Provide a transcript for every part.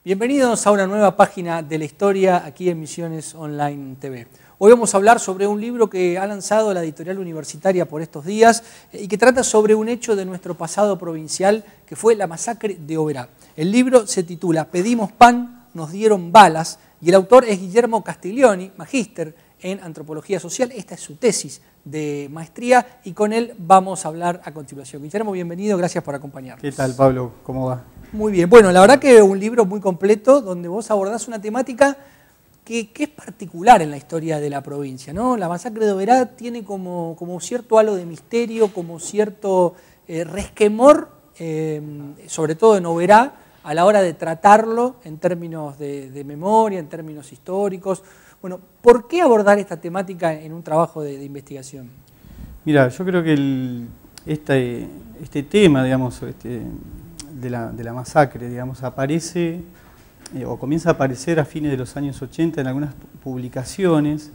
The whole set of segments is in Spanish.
Bienvenidos a una nueva página de la historia aquí en Misiones Online TV. Hoy vamos a hablar sobre un libro que ha lanzado la editorial universitaria por estos días y que trata sobre un hecho de nuestro pasado provincial que fue la masacre de Oberá. El libro se titula Pedimos pan, nos dieron balas y el autor es Guillermo Castiglioni, magíster en Antropología Social. Esta es su tesis de maestría y con él vamos a hablar a continuación. Guillermo, bienvenido, gracias por acompañarnos. ¿Qué tal, Pablo? ¿Cómo va? Muy bien, bueno, la verdad que un libro muy completo donde vos abordás una temática que es particular en la historia de la provincia, ¿no? La masacre de Oberá tiene como cierto halo de misterio, como cierto resquemor, sobre todo en Oberá, a la hora de tratarlo en términos de memoria, en términos históricos. Bueno, ¿por qué abordar esta temática en un trabajo de investigación? Mira, yo creo que este tema, digamos, de la masacre, digamos, aparece o comienza a aparecer a fines de los años 80 en algunas publicaciones,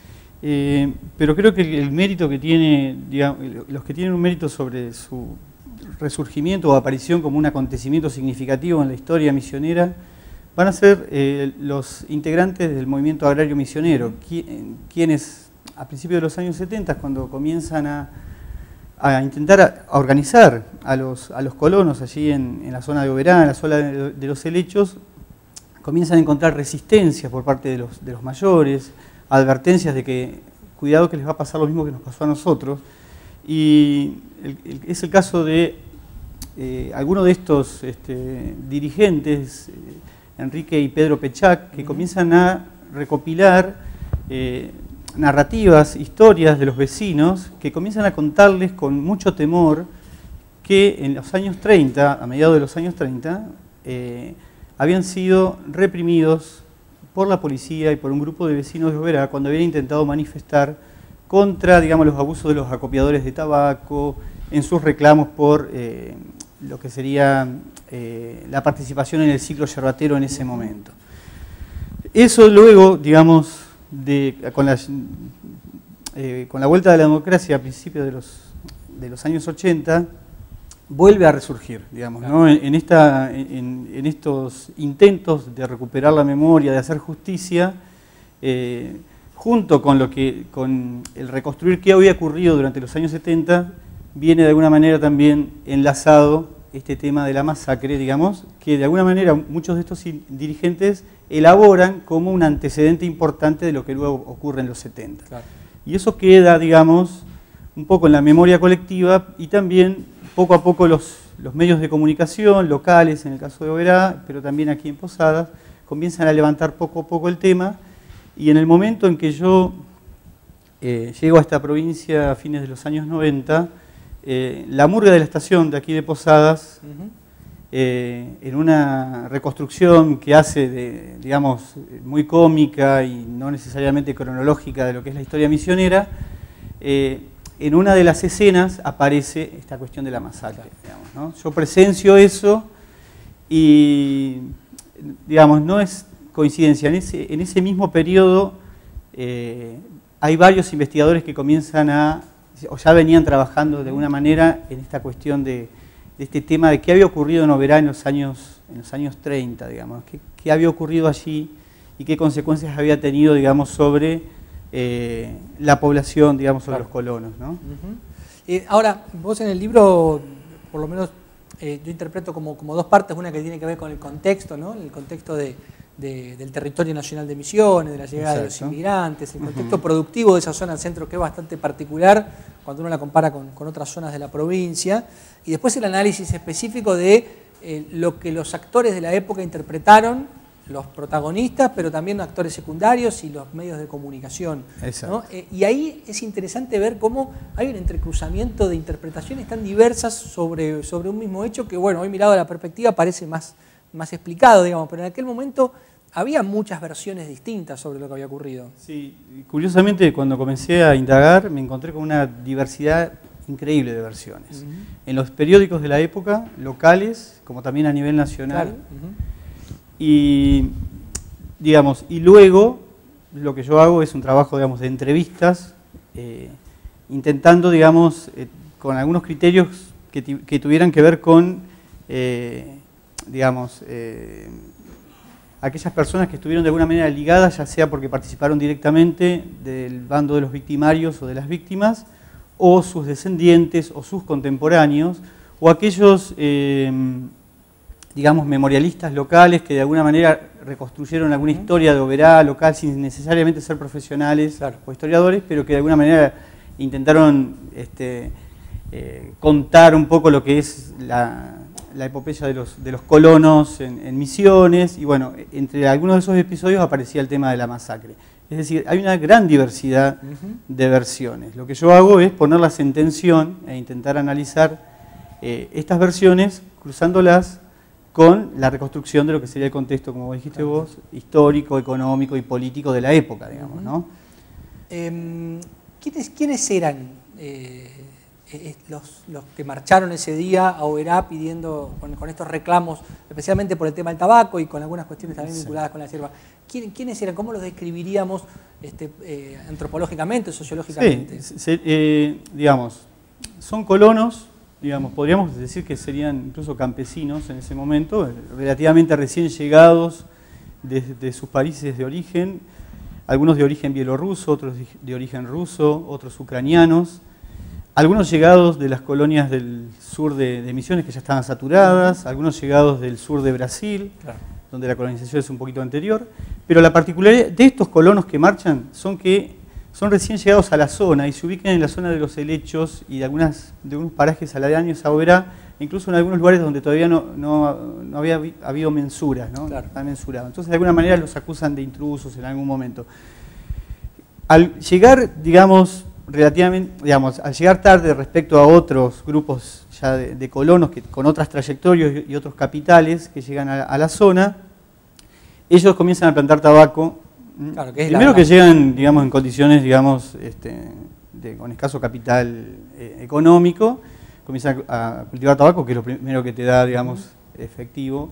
pero creo que el mérito que tiene, digamos, los que tienen un mérito sobre su resurgimiento o aparición como un acontecimiento significativo en la historia misionera van a ser los integrantes del movimiento agrario misionero, quienes a principios de los años 70, cuando comienzan a intentar organizar a los colonos allí en la zona de Oberá, en la zona de los helechos, comienzan a encontrar resistencias por parte de los mayores, advertencias de que cuidado que les va a pasar lo mismo que nos pasó a nosotros. Y es el caso de algunos de estos dirigentes, Enrique y Pedro Pechac, que comienzan a recopilar narrativas, historias de los vecinos, que comienzan a contarles con mucho temor que en los años 30, a mediados de los años 30, habían sido reprimidos por la policía y por un grupo de vecinos de Oberá cuando habían intentado manifestar contra, digamos, los abusos de los acopiadores de tabaco, en sus reclamos por lo que sería la participación en el ciclo yerbatero en ese momento. Eso luego, digamos, con la vuelta de la democracia a principios de los años 80, vuelve a resurgir, digamos, ¿no? en estos intentos de recuperar la memoria, de hacer justicia, junto con el reconstruir qué había ocurrido durante los años 70, viene de alguna manera también enlazado este tema de la masacre, digamos, que de alguna manera muchos de estos dirigentes elaboran como un antecedente importante de lo que luego ocurre en los 70. Claro. Y eso queda, digamos, un poco en la memoria colectiva y también poco a poco los medios de comunicación locales, en el caso de Oberá, pero también aquí en Posadas, comienzan a levantar poco a poco el tema. Y en el momento en que yo llego a esta provincia a fines de los años 90, la murga de la estación de aquí de Posadas, en una reconstrucción que hace, digamos, muy cómica y no necesariamente cronológica de lo que es la historia misionera, en una de las escenas aparece esta cuestión de la masacre, digamos, ¿no? Yo presencio eso y, digamos, no es coincidencia. En ese mismo periodo hay varios investigadores que comienzan o ya venían trabajando de alguna manera en esta cuestión de este tema de qué había ocurrido en Oberá en los años 30, digamos, qué había ocurrido allí y qué consecuencias había tenido, digamos, sobre la población, digamos, sobre los colonos, ¿no? Ahora, vos en el libro, por lo menos yo interpreto como dos partes, una que tiene que ver con el contexto, ¿no? El contexto del territorio nacional de Misiones, de la llegada de los inmigrantes, el contexto productivo de esa zona del centro que es bastante particular cuando uno la compara con otras zonas de la provincia, y después el análisis específico de lo que los actores de la época interpretaron, los protagonistas, pero también actores secundarios y los medios de comunicación, ¿no? Y ahí es interesante ver cómo hay un entrecruzamiento de interpretaciones tan diversas sobre un mismo hecho que, bueno, hoy mirado a la perspectiva parece más explicado, digamos, pero en aquel momento había muchas versiones distintas sobre lo que había ocurrido. Sí, curiosamente cuando comencé a indagar me encontré con una diversidad increíble de versiones. En los periódicos de la época, locales, como también a nivel nacional. Claro. Y, digamos, y luego lo que yo hago es un trabajo, digamos, de entrevistas, intentando, digamos, con algunos criterios que tuvieran que ver con, digamos, aquellas personas que estuvieron de alguna manera ligadas, ya sea porque participaron directamente del bando de los victimarios o de las víctimas, o sus descendientes o sus contemporáneos, o aquellos, digamos, memorialistas locales que de alguna manera reconstruyeron alguna historia de Oberá local sin necesariamente ser profesionales o historiadores, pero que de alguna manera intentaron contar un poco lo que es la epopeya de los colonos en Misiones, y bueno, entre algunos de esos episodios aparecía el tema de la masacre. Es decir, hay una gran diversidad de versiones. Lo que yo hago es ponerlas en tensión e intentar analizar estas versiones, cruzándolas con la reconstrucción de lo que sería el contexto, como dijiste vos, histórico, económico y político de la época, digamos, ¿no? ¿Quiénes eran los que marcharon ese día a Oberá pidiendo, con estos reclamos, especialmente por el tema del tabaco y con algunas cuestiones también vinculadas con la hierba? ¿Quiénes eran? ¿Cómo los describiríamos antropológicamente, sociológicamente? Sí, digamos, son colonos, digamos, podríamos decir que serían incluso campesinos en ese momento, relativamente recién llegados desde sus países de origen, algunos de origen bielorruso, otros de origen ruso, otros ucranianos, algunos llegados de las colonias del sur de Misiones que ya estaban saturadas, algunos llegados del sur de Brasil, claro, donde la colonización es un poquito anterior, pero la particularidad de estos colonos que marchan son que son recién llegados a la zona y se ubican en la zona de los helechos y de unos parajes aledaños a Oberá, incluso en algunos lugares donde todavía no había habido mensuras, ¿no? Claro. Están mensurados. Entonces, de alguna manera los acusan de intrusos en algún momento. Al llegar, digamos, al llegar tarde respecto a otros grupos ya de colonos con otras trayectorias y otros capitales que llegan a la zona, ellos comienzan a plantar tabaco. Claro, que es primero que llegan, digamos, en condiciones, digamos, con escaso capital económico, comienzan a cultivar tabaco, que es lo primero que te da, digamos, efectivo,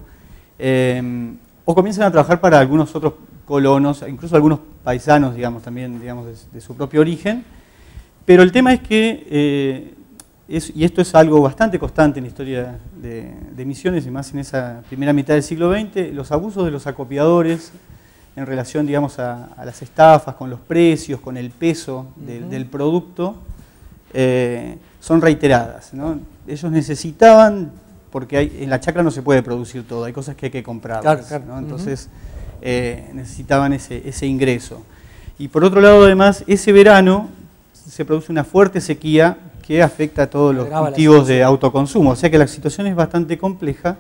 o comienzan a trabajar para algunos otros colonos, incluso algunos paisanos, digamos, también, digamos, de su propio origen. Pero el tema es que, y esto es algo bastante constante en la historia de Misiones, y más en esa primera mitad del siglo XX, los abusos de los acopiadores en relación, digamos, a las estafas, con los precios, con el peso del producto, son reiteradas, ¿no? Ellos necesitaban, porque en la chacra no se puede producir todo, hay cosas que hay que comprarlas, claro, ¿no? Entonces necesitaban ese ingreso. Y por otro lado, además, ese verano se produce una fuerte sequía que afecta a todos los cultivos de autoconsumo, o sea que la situación es bastante compleja.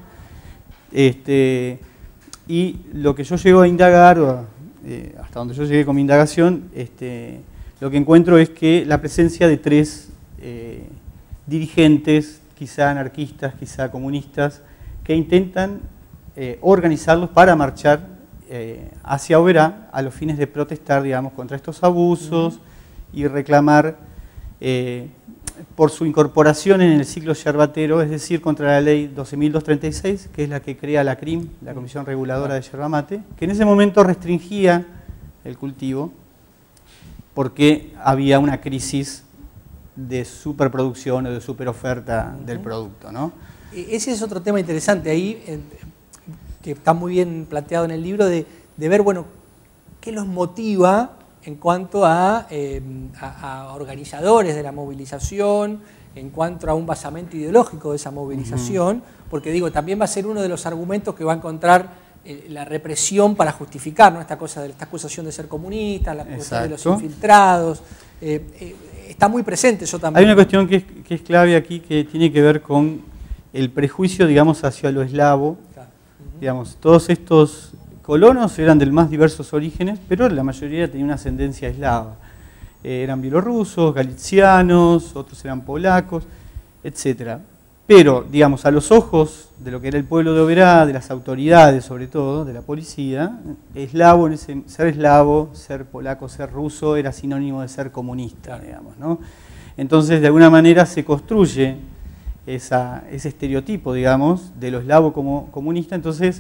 Y lo que yo llego a indagar, hasta donde yo llegué con mi indagación, lo que encuentro es que la presencia de tres dirigentes, quizá anarquistas, quizá comunistas, que intentan organizarlos para marchar hacia Oberá a los fines de protestar, digamos, contra estos abusos y reclamar por su incorporación en el ciclo yerbatero, es decir, contra la ley 12.236, que es la que crea la CRIM, la Comisión Reguladora de Yerba Mate, que en ese momento restringía el cultivo porque había una crisis de superproducción o de superoferta del producto, ¿no? Ese es otro tema interesante ahí, que está muy bien planteado en el libro, de ver, bueno, qué los motiva en cuanto a organizadores de la movilización, en cuanto a un basamento ideológico de esa movilización, porque digo, también va a ser uno de los argumentos que va a encontrar la represión para justificar, ¿no? Esta acusación de ser comunista, la acusación de los infiltrados. Está muy presente eso también. Hay una cuestión que es clave aquí, que tiene que ver con el prejuicio, digamos, hacia lo eslavo. Claro. Digamos, todos estos colonos eran de más diversos orígenes, pero la mayoría tenía una ascendencia eslava. Eran bielorrusos, galicianos, otros eran polacos, etc. Pero, digamos, a los ojos de lo que era el pueblo de Oberá, de las autoridades sobre todo, de la policía, ser eslavo, ser polaco, ser ruso, era sinónimo de ser comunista, digamos, ¿no? Entonces, de alguna manera se construye ese estereotipo, digamos, de lo eslavo como comunista. Entonces,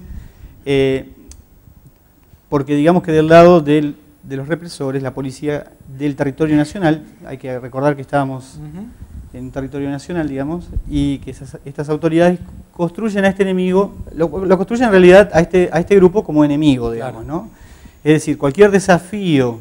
porque digamos que del lado de los represores, la policía del territorio nacional, hay que recordar que estábamos en un territorio nacional, digamos, y que estas autoridades construyen a este enemigo, lo construyen en realidad a este grupo como enemigo, digamos, ¿no? Es decir, cualquier desafío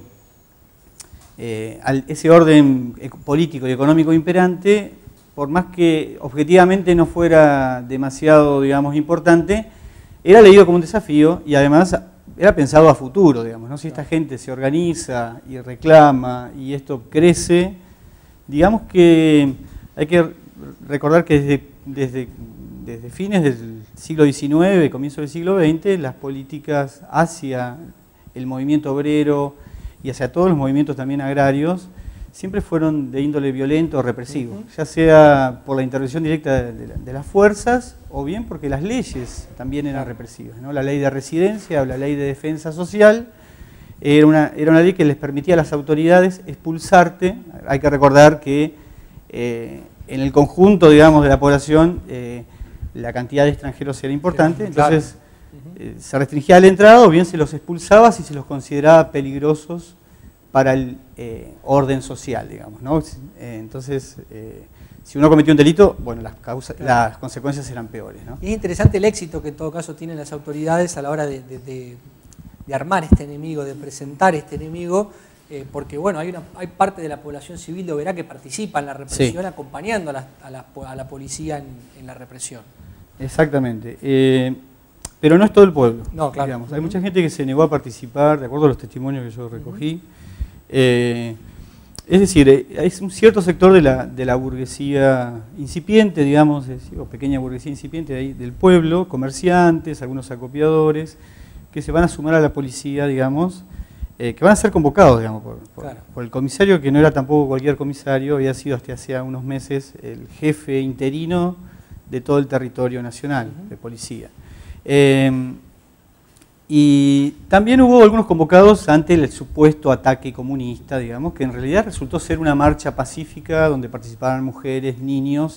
a ese orden político y económico imperante, por más que objetivamente no fuera demasiado, digamos, importante, era leído como un desafío y además era pensado a futuro, digamos, ¿no? Si esta gente se organiza y reclama y esto crece, digamos que hay que recordar que desde fines del siglo XIX, comienzo del siglo XX, las políticas hacia el movimiento obrero y hacia todos los movimientos también agrarios siempre fueron de índole violento o represivo, ya sea por la intervención directa de las fuerzas o bien porque las leyes también eran represivas, ¿no? La ley de residencia o la ley de defensa social era una ley que les permitía a las autoridades expulsarte. Hay que recordar que en el conjunto, digamos, de la población la cantidad de extranjeros era importante, entonces se restringía la entrada o bien se los expulsaba si se los consideraba peligrosos para el orden social, digamos, ¿no? Entonces, si uno cometió un delito, bueno, las consecuencias eran peores, ¿no? Y es interesante el éxito que en todo caso tienen las autoridades a la hora de armar este enemigo, de presentar este enemigo, porque bueno, hay parte de la población civil de Oberá que participa en la represión, sí, acompañando a la policía en la represión. Exactamente. Pero no es todo el pueblo. No, claro. Digamos. Hay mucha gente que se negó a participar, de acuerdo a los testimonios que yo recogí. Es decir, es un cierto sector de la burguesía incipiente, digamos, o pequeña burguesía incipiente del pueblo, comerciantes, algunos acopiadores, que se van a sumar a la policía, digamos, que van a ser convocados, digamos, por el comisario, que no era tampoco cualquier comisario, había sido hasta hace unos meses el jefe interino de todo el territorio nacional de policía. Y también hubo algunos convocados ante el supuesto ataque comunista, digamos, que en realidad resultó ser una marcha pacífica donde participaban mujeres, niños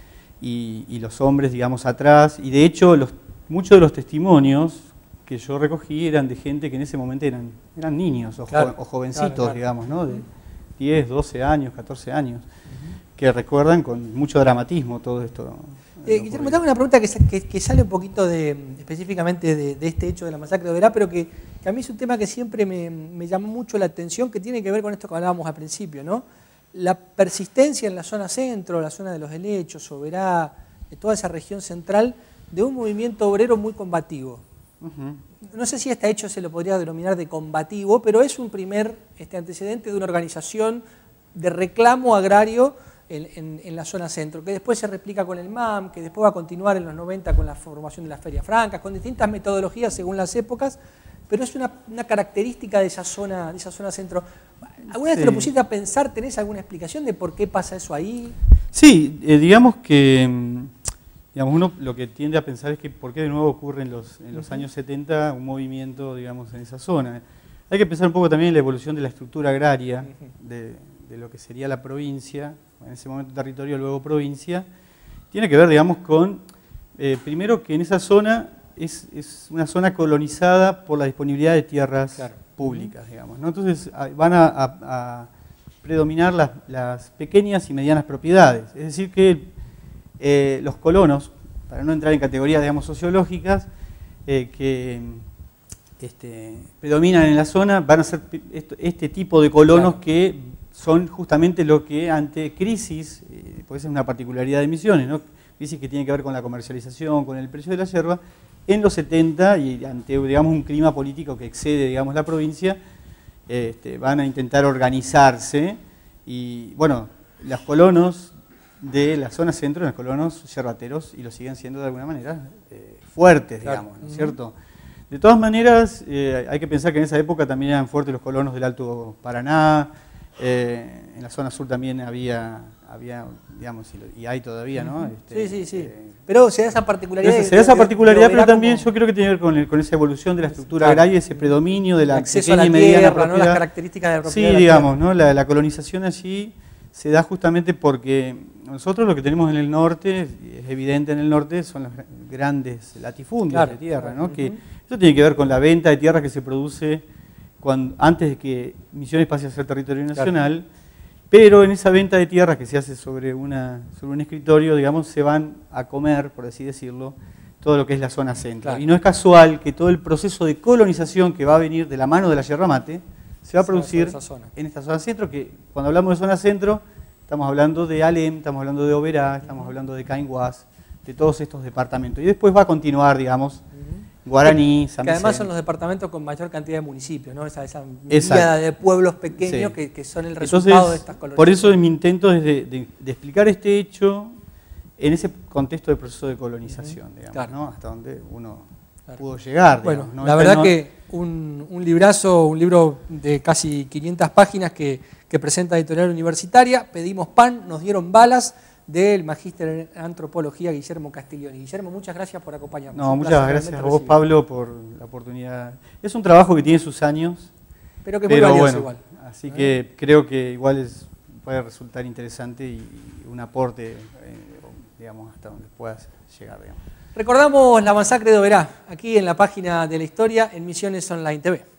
y los hombres, digamos, atrás. Y de hecho, muchos de los testimonios que yo recogí eran de gente que en ese momento eran niños o jovencitos, digamos, ¿no? De 10, 12 años, 14 años, que recuerdan con mucho dramatismo todo esto. Guillermo, te hago una pregunta que sale un poquito específicamente de este hecho de la masacre de Oberá, pero que a mí es un tema que siempre me llamó mucho la atención, que tiene que ver con esto que hablábamos al principio, ¿no? La persistencia en la zona centro, la zona de los helechos, Oberá, toda esa región central, de un movimiento obrero muy combativo. No sé si este hecho se lo podría denominar de combativo, pero es un primer antecedente de una organización de reclamo agrario en la zona centro, que después se replica con el MAM, que después va a continuar en los 90 con la formación de las ferias francas, con distintas metodologías según las épocas, pero es una característica de esa zona centro. ¿Alguna vez te lo pusiste a pensar? ¿Tenés alguna explicación de por qué pasa eso ahí? Sí, digamos que uno lo que tiende a pensar es que por qué de nuevo ocurre en los años 70 un movimiento, digamos, en esa zona. Hay que pensar un poco también en la evolución de la estructura agraria de lo que sería la provincia, en ese momento territorio, luego provincia. Tiene que ver, digamos, con, primero que en esa zona es una zona colonizada por la disponibilidad de tierras públicas, digamos, ¿no? Entonces van a predominar las pequeñas y medianas propiedades. Es decir que los colonos, para no entrar en categorías, digamos, sociológicas, que predominan en la zona, van a ser este tipo de colonos que son justamente lo que ante crisis, puede ser una particularidad de Misiones, ¿no? Crisis que tiene que ver con la comercialización, con el precio de la yerba, en los 70 y ante, digamos, un clima político que excede, digamos, la provincia, van a intentar organizarse y, bueno, los colonos de la zona centro, los colonos yerbateros, y lo siguen siendo de alguna manera fuertes, digamos, ¿no es cierto? De todas maneras, hay que pensar que en esa época también eran fuertes los colonos del Alto Paraná, en la zona sur también había digamos, y hay todavía, ¿no? Sí. Pero se da esa particularidad. Se da esa particularidad, pero también yo creo que tiene que ver con esa evolución de la estructura agraria, ese predominio de la acceso a la tierra, ¿no? Las características de la propiedad. Sí, digamos, ¿no? La colonización allí se da justamente porque nosotros lo que tenemos en el norte, es evidente en el norte, son los grandes latifundios de tierra, ¿no? Que eso tiene que ver con la venta de tierra que se produce antes de que Misiones pase a ser territorio nacional, Pero en esa venta de tierras que se hace sobre un escritorio, digamos, se van a comer, por así decirlo, todo lo que es la zona centro. Claro. Y no es casual que todo el proceso de colonización que va a venir de la mano de la yerba mate se va a producir en esta zona centro, que cuando hablamos de zona centro estamos hablando de Alem, estamos hablando de Oberá, estamos hablando de Cainguás, de todos estos departamentos. Y después va a continuar, digamos, Guaraní, San Que además Vicente. son los departamentos con mayor cantidad de municipios, ¿no? Esa miríada de pueblos pequeños que son el resultado Entonces, de estas colonias. por eso mi intento es de explicar este hecho en ese contexto de proceso de colonización, digamos, claro. ¿no? Hasta donde uno pudo llegar. Bueno, digamos, ¿no? la verdad que un librazo, un libro de casi 500 páginas que presenta Editorial Universitaria. Pedimos pan, nos dieron balas, del magíster en antropología Guillermo Castiglioni. Guillermo, muchas gracias por acompañarnos. No, muchas gracias a vos, Pablo, por la oportunidad. Es un trabajo que tiene sus años, pero que es muy valioso bueno, igual. Así que creo que igual puede resultar interesante y un aporte, digamos, hasta donde puedas llegar, digamos. Recordamos la masacre de Oberá, aquí en la página de la historia en Misiones Online TV.